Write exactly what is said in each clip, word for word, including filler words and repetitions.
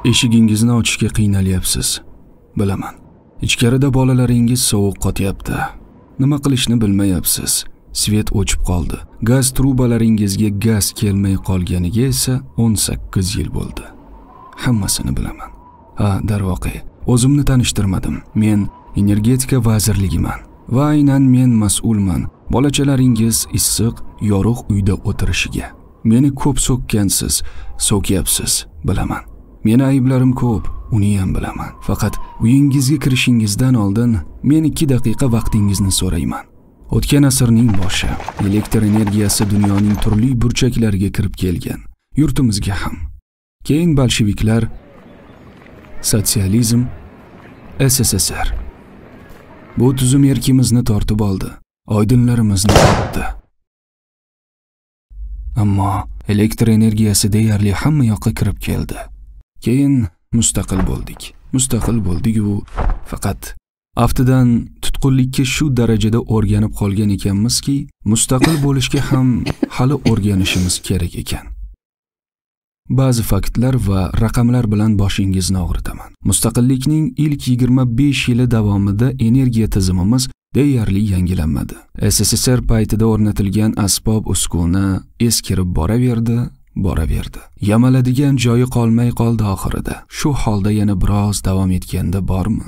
Eshigingizni ochishga qiynalyapsiz. Bilaman. Ichkarida bolalaringiz sovuq qotyapti. Nima qilishni bilmayapsiz. Svet o'chib qoldi. Gaz trubalaringizga gaz kelmay qolganiga esa o'n sakkiz yil bo'ldi. Hammasini bilaman. Ha, darvoqe, o'zimni tanishtirmadim. Men energetika vazirligiman va aynan men mas'ulman bolachalaringiz issiq, yorug' uyda o'tirishiga. Meni ko'p so'kkansiz, so'kyapsiz, bilaman. Meni ayblarim ko'p, uni ham bilaman. Faqat uyingizga kirishingizdan oldin men ikki daqiqa vaqtingizni so'rayman. O'tgan asrning boshi elektr energiyasi dunyoning turli burchaklariga kirib kelgan. Yurtimizga ham. Keyin bolsheviklar, sotsializm, S S S R. Bu tuzum erkimizni tortib oldi, oydinlarimizni oldi. Ammo elektr energiyasi deyarli hamma yoqqa kirib keldi. Keyin mustaqil bo'ldik. Mustaqil bo'ldik-u, faqat aftidan tutqunlikka shu darajada o'rganib qolgan ekanmizki, mustaqil bo'lishga ham hali o'rganishimiz kerak ekan. Ba'zi faktlar va raqamlar bilan boshingizni og'ritaman. Mustaqillikning ilk yigirma besh yili davomida energiya tizimimiz deyarli yangilanmadi. S S S R paytida o'rnatilgan asbob-uskuna eskirib boraverdi, boraverdi. Yamaladigan joyi qolmay qoldi oxirida. Shu holda yana biroz davom etganda bormi?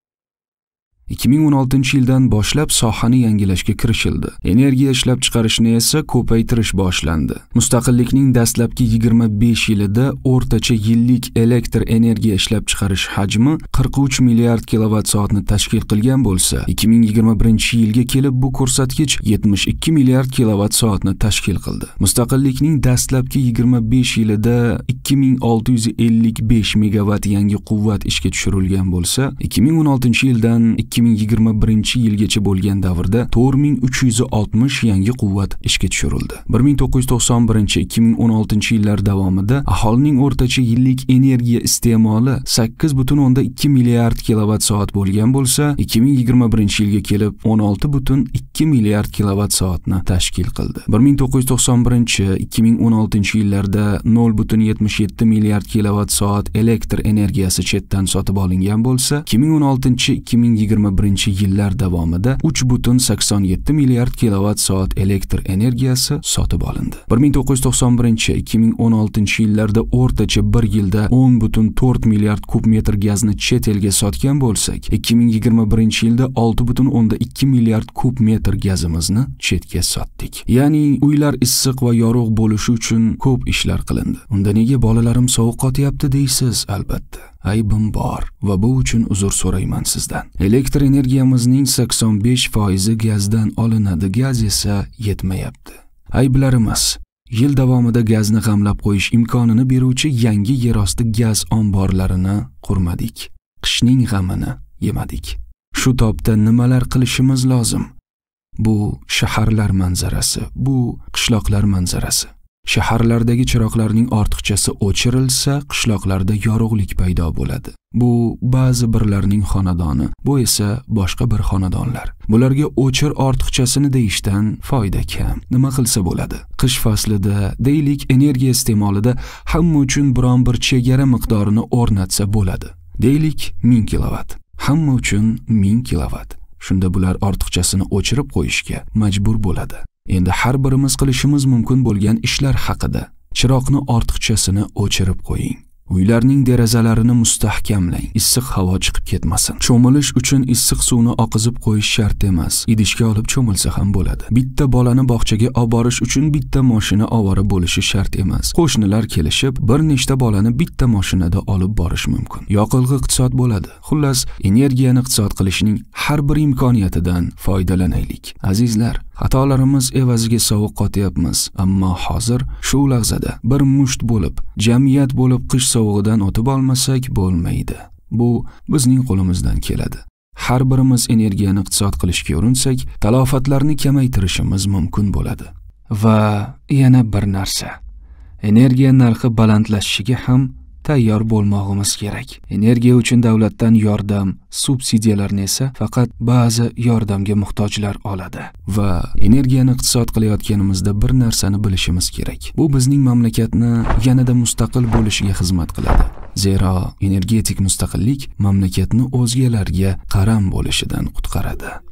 ikki ming o'n oltinchi yildan boshlab sohani yangilashga kirishildi. Energiya ishlab chiqarishni esa ko'paytirish boshlandi. Mustaqillikning dastlabki yigirma besh yilida o'rtacha yillik elektr energiya ishlab chiqarish hajmi qirq uch milliard kilovat soatni tashkil qilgan bo'lsa, ikki ming yigirma birinchi yilga kelib bu ko'rsatkich yetmish ikki milliard kilovat soatni tashkil qildi. Mustaqillikning dastlabki yigirma besh yilida ikki ming olti yuz ellik besh megavat yangi quvvat ishga tushirilgan bo'lsa, ikki ming o'n oltinchi yildan ikki ming yigirma birinchi yilgacha bo'lgan davrda to'rt ming uch yuz oltmish yangi quvvat ishga tushirildi. bir ming to'qqiz yuz to'qson birinchi ikki ming o'n oltinchi yillar davomida aholining o'rtacha yillik energiya iste'moli sakkiz butun o'ndan ikki milliard kilovat soat bo'lgan bo'lsa, ikki ming yigirma birinchi yilga kelib o'n olti butun ikki milliard kilovat soatni tashkil qildi. bir ming to'qqiz yuz to'qson birinchi ikki ming o'n oltinchi yillarda nol butun yetmish yetti milliard kilovat soat elektr energiyasi chetdan sotib olingan bo'lsa, ikki ming o'n oltinchi ikki ming yigirma birinchi yillar davomida uch butun sakson yetti milliard kilovat soat elektr energiyasi sotib olindi. bir ming to'qqiz yuz to'qson birinchi ikki ming o'n oltinchi yillarda o'rtacha bir yilda o'n butun to'rt milliard kub metr gazni chet elga sotgan bo'lsak, ikki ming yigirma birinchi yilda olti butun o'ndan ikki milliard kub metr gazimizni chetga sotdik. Ya'ni uylar issiq va yorug' bo'lishi uchun ko'p ishlar qilindi. Unda nega bolalarim sovuq qotyapti deysiz, albatta. Aybim bor va bu uchun uzr so'rayman sizdan. Elektr energiyamizning sakson besh foizi gazdan olinadi, gaz esa yetmayapti. Ayblarimiz: yil davomida gazni g'amlab qo'yish imkonini beruvchi yangi yerosti gaz omborlarini qurmadik. Qishning g'amini yemadik. Shu topda nimalar qilishimiz lozim? Bu shaharlar manzarasi, bu qishloqlar manzarasi. Shaharlardagi chiroqlarning ortiqchasi o'chirilsa, qishloqlarda yorug'lik paydo bo'ladi. Bu ba'zi birlarning xonadoni, bu esa boshqa bir xonadonlar. Bularga o'chir ortiqchasini deyishdan foyda kam. Nima qilsa bo'ladi? Qish faslida, deylik, energiya iste'molida hamma uchun biron bir chegara miqdorini o'rnatsa bo'ladi. Deylik, ming kilovat. Hamma uchun ming kilovat. Shunda bular ortiqchasini o'chirib qo'yishga majbur bo'ladi. Endi har birimiz qilishimiz mumkin bo'lgan ishlar haqida. Chiroqni ortiqchasini o'chirib qo'ying. Uylarning derazalarini mustahkamlang, issiq havo chiqib ketmasin. Cho'milish uchun issiq suvni oqizib qo'yish shart emas. Idishga olib cho'milsa ham bo'ladi. Bitta bolani bog'chaga olib borish uchun bitta mashina ovora bo'lishi shart emas. Qo'shnilar kelishib, bir nechta bolani bitta mashinada olib borish mumkin. Yoqilg'i iqtisod bo'ladi. Xullas, energiyani iqtisod qilishning har bir imkoniyatidan foydalanaylik. Azizlar, xatolarimiz evaziga sovuq qotyapmiz, ammo hozir shu lahzada bir musht bo'lib, jamiyat bo'lib qish sovug'idan o'tib olmasak bo'lmaydi. Bu bizning qo'limizdan keladi. Har birimiz energiyani iqtisod qilishga urinsak, talofatlarni kamaytirishimiz mumkin bo'ladi. Va yana bir narsa. Energiya narxi balandlashishiga ham tayyor bo'lmog'imiz kerak. Energiya uchun davlatdan yordam, subsidiyalarni esa faqat ba'zi yordamga muhtojlar oladi. Va energiyani iqtisod qilayotganimizda bir narsani bilishimiz kerak. Bu bizning mamlakatni yanada mustaqil bo'lishiga xizmat qiladi. Zero energetik mustaqillik mamlakatni o'zgalarga qaram bo'lishidan qutqaradi.